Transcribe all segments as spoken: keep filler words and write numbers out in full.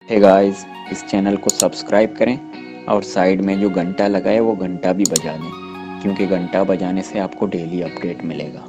हे guys, इस channel को subscribe करें और साइड में जो घंटा लगा है वो घंटा भी बजा दें, क्योंकि घंटा बजाने से आपको डेली अपडेट मिलेगा।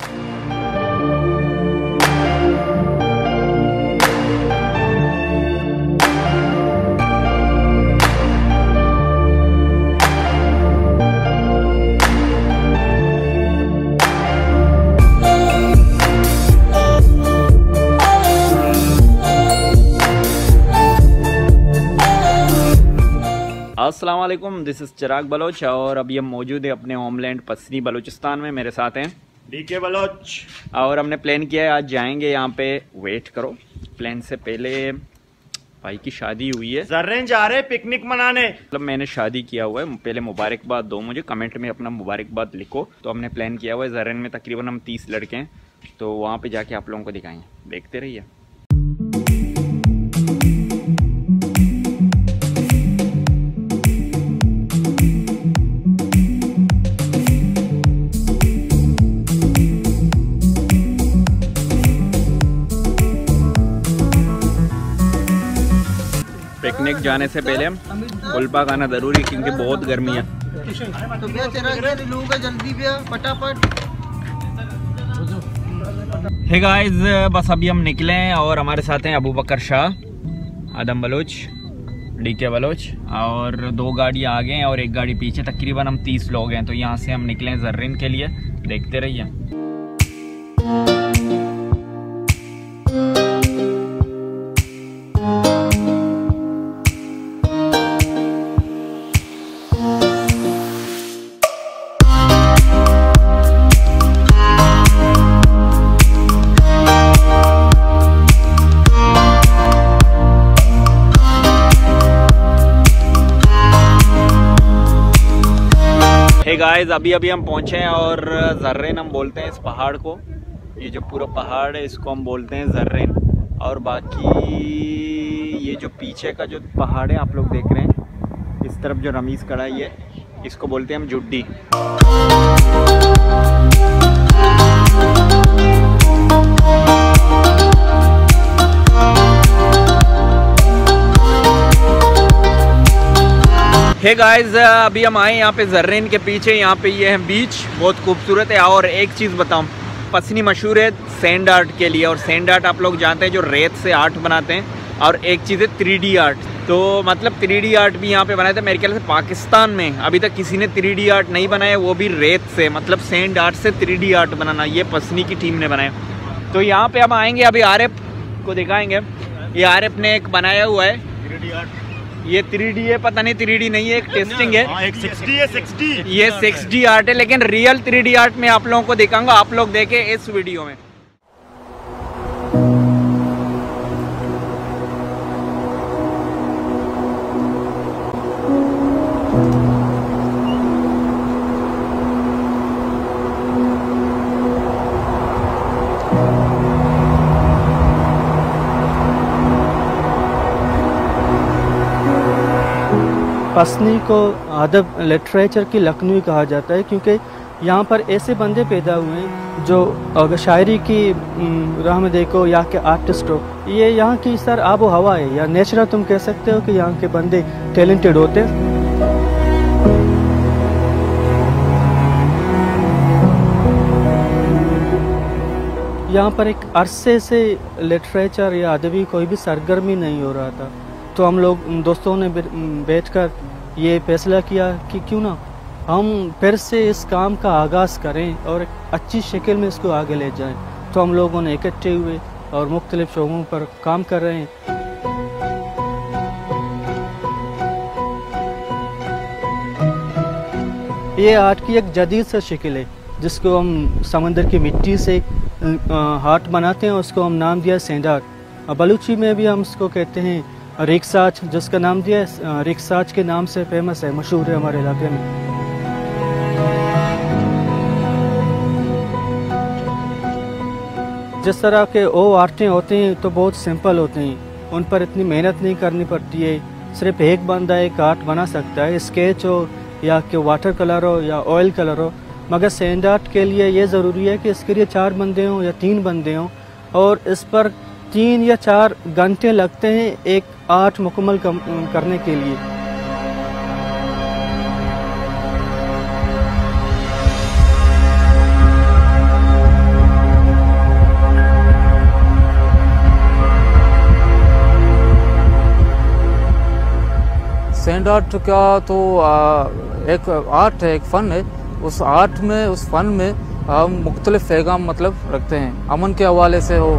अस्सलाम वालेकुम, दिस इज़ चिराग बलोच और अभी हम मौजूद है अपने होमलैंड पसनी बलूचिस्तान में। मेरे साथ हैं डीके बलोच और हमने प्लान किया है आज जाएंगे यहाँ पे। वेट करो, प्लान से पहले भाई की शादी हुई है, जर्रेन जा रहे पिकनिक मनाने। मतलब मैंने शादी किया हुआ है, पहले मुबारकबाद दो मुझे, कमेंट में अपना मुबारकबाद लिखो। तो हमने प्लान किया हुआ है जर्रेन में, तकरीबन हम तीस लड़के हैं, तो वहाँ पे जाके आप लोगों को दिखाएंगे, देखते रहिए। पिकनिक जाने से पहले हम कुल्फा खाना ज़रूरी, क्योंकि बहुत गर्मी है। तो भैया तेरा लूँगा जल्दी भैया फटाफट। हे गाइस, बस अभी हम निकले हैं और हमारे साथ हैं अबू बकर शाह, आदम बलोच, डीके बलोच और दो गाड़ियाँ आगे हैं और एक गाड़ी पीछे। तकरीबन हम तीस लोग हैं, तो यहाँ से हम निकले हैं जर्रीन के लिए, देखते रहिए। हे गाइस, अभी अभी हम पहुंचे हैं और जर्रेन हम बोलते हैं इस पहाड़ को। ये जो पूरा पहाड़ है इसको हम बोलते हैं जर्रेन, और बाकी ये जो पीछे का जो पहाड़ है आप लोग देख रहे हैं, इस तरफ जो रमीज़ कड़ा है, ये इसको बोलते हैं हम जुड्डी। हे गाइस, अभी हम आए यहाँ पे जर्रेन के पीछे, यहाँ पे ये है बीच, बहुत खूबसूरत है। और एक चीज़ बताऊँ, पसनी मशहूर है सैंड आर्ट के लिए, और सैंड आर्ट आप लोग जानते हैं जो रेत से आर्ट बनाते हैं, और एक चीज़ है थ्री डी आर्ट। तो मतलब थ्री डी आर्ट भी यहाँ पे बनाए थे। मेरे ख्याल से पाकिस्तान में अभी तक किसी ने थ्री डी आर्ट नहीं बनाया, वो भी रेत से, मतलब सैंड आर्ट से थ्री डी आर्ट बनाना, ये पसनी की टीम ने बनाया। तो यहाँ पे हम आएंगे, अभी आरिफ को दिखाएंगे। ये आरिफ ने एक बनाया हुआ है थ्री डी आर्ट, ये थ्री डी है, पता नहीं थ्री डी नहीं है, एक टेस्टिंग है। हाँ, एक सिक्स डी है, सिक्स डी ये सिक्स डी आर्ट है, लेकिन रियल थ्री डी आर्ट में आप लोगों को दिखाऊंगा, आप लोग देखें इस वीडियो में। पसनी को अदब लिटरेचर की लखनऊ कहा जाता है, क्योंकि यहाँ पर ऐसे बंदे पैदा हुए हैं जो अगर शायरी की राह में देखो, या के आर्टिस्ट हो, ये यहाँ की सर आबो हवा है या नेचर, तुम कह सकते हो कि यहाँ के बंदे टैलेंटेड होते हैं। यहाँ पर एक अरसे से लिटरेचर या अदबी कोई भी सरगर्मी नहीं हो रहा था, तो हम लोग दोस्तों ने बैठकर ये फैसला किया कि क्यों ना हम फिर से इस काम का आगाज़ करें और एक अच्छी शक्ल में इसको आगे ले जाएं। तो हम लोगों ने इकट्ठे हुए और मुख्तलिफ शोबों पर काम कर रहे हैं। ये आर्ट की एक जदीद सा शक्ल है, जिसको हम समंदर की मिट्टी से हार्ट बनाते हैं, उसको हम नाम दिया सैंड आर्ट। बलूची में भी हम इसको कहते हैं रिक्साच, जिसका नाम दिया है रिक्साच के नाम से फेमस है, मशहूर है हमारे इलाके में। जिस तरह के ओ आर्टें होते हैं तो बहुत सिंपल होते हैं, उन पर इतनी मेहनत नहीं करनी पड़ती है। सिर्फ एक बंदा एक आर्ट बना सकता है, स्केच हो या कि वाटर कलर हो या ऑयल कलर हो, मगर सैंड आर्ट के लिए ये ज़रूरी है कि इसके लिए चार बंदे हों या तीन बंदे हों और इस पर तीन या चार घंटे लगते हैं एक आर्ट मुकम्मल करने के लिए। सैंड आर्ट का तो एक आर्ट है, एक फ़न है। उस आर्ट में, उस फ़न में हम मुख्तलिफ पैगाम मतलब रखते हैं, अमन के हवाले से हो।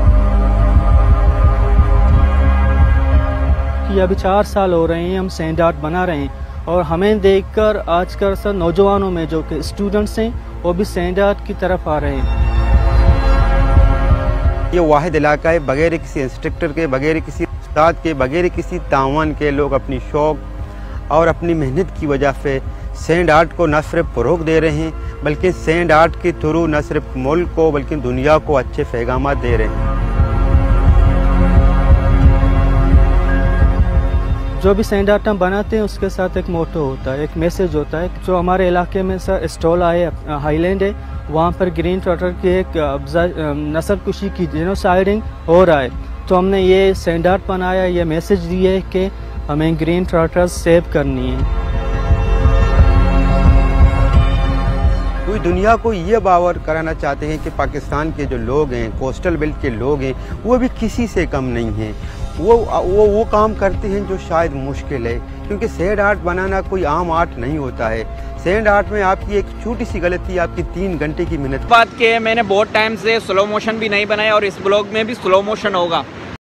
कि अभी चार साल हो रहे हैं हम सैंड आर्ट बना रहे हैं और हमें देखकर आजकल सब नौजवानों में जो कि स्टूडेंट्स हैं वो भी सैंड आर्ट की तरफ आ रहे हैं। ये वाहिद इलाका है, बगैर किसी इंस्ट्रक्टर के, बगैर किसी उस्ताद के, बगैर किसी तावन के लोग अपनी शौक़ और अपनी मेहनत की वजह से सैंड आर्ट को न सिर्फ फ़रोग़ दे रहे हैं बल्कि सैंड आर्ट के थ्रू न सिर्फ मुल्क को बल्कि दुनिया को अच्छे पैगाम दे रहे हैं। जो भी सैंड आर्ट हम बनाते हैं उसके साथ एक मोटो होता है, एक मैसेज होता है। जो हमारे इलाके में सर स्टॉल आए हाईलैंड है, वहाँ पर ग्रीन टर्टल की एक नस्ल कुशी की जेनोसाइडिंग हो रहा है, तो हमने ये सैंड आर्ट बनाया, ये मैसेज दिया है कि हमें ग्रीन टर्टल सेव करनी है। पूरी दुनिया को ये बावर कराना चाहते हैं कि पाकिस्तान के जो लोग हैं, कोस्टल बेल्ट के लोग हैं, वो भी किसी से कम नहीं हैं। वो वो वो काम करते हैं जो शायद मुश्किल है, क्योंकि सैंड आर्ट बनाना कोई आम आर्ट नहीं होता है। सैंड आर्ट में आपकी एक छोटी सी गलती आपकी तीन घंटे की मेहनत। बात के मैंने बहुत टाइम से स्लो मोशन भी नहीं बनाया और इस ब्लॉग में भी स्लो मोशन होगा।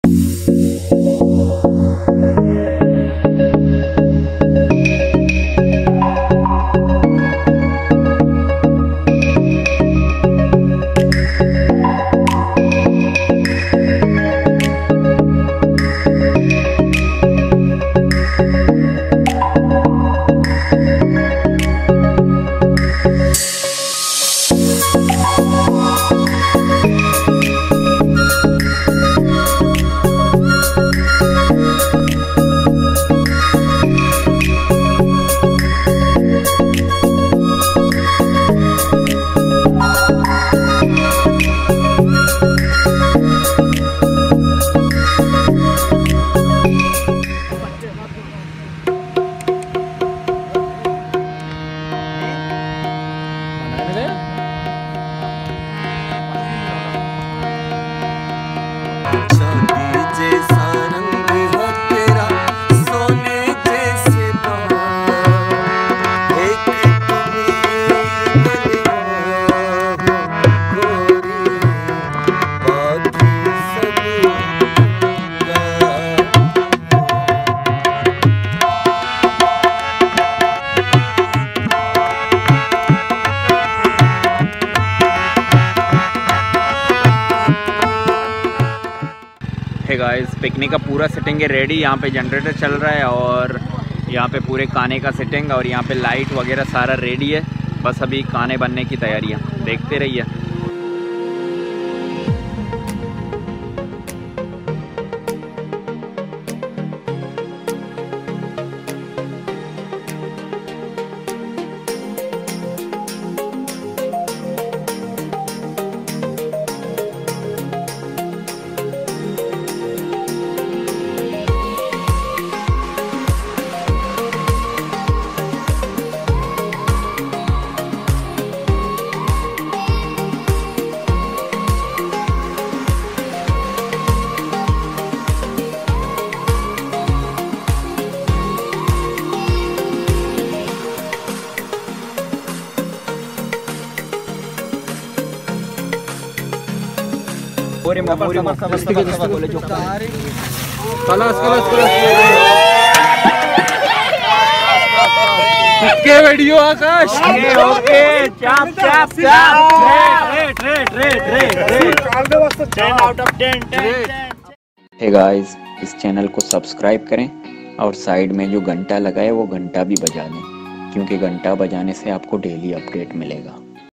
गाइस पिकनिक का पूरा सेटिंग है रेडी। यहाँ पे जनरेटर चल रहा है और यहाँ पे पूरे खाने का सेटिंग और यहाँ पे लाइट वगैरह सारा रेडी है। बस अभी खाने बनने की तैयारियाँ, देखते रहिए। Video Akash okay chaap chaap chaap rate rate rate rate ten out of ten ten. Hey guys, इस चैनल को सब्सक्राइब करें और साइड में जो घंटा लगा है वो घंटा भी बजा लें, क्योंकि घंटा बजाने से आपको डेली अपडेट मिलेगा।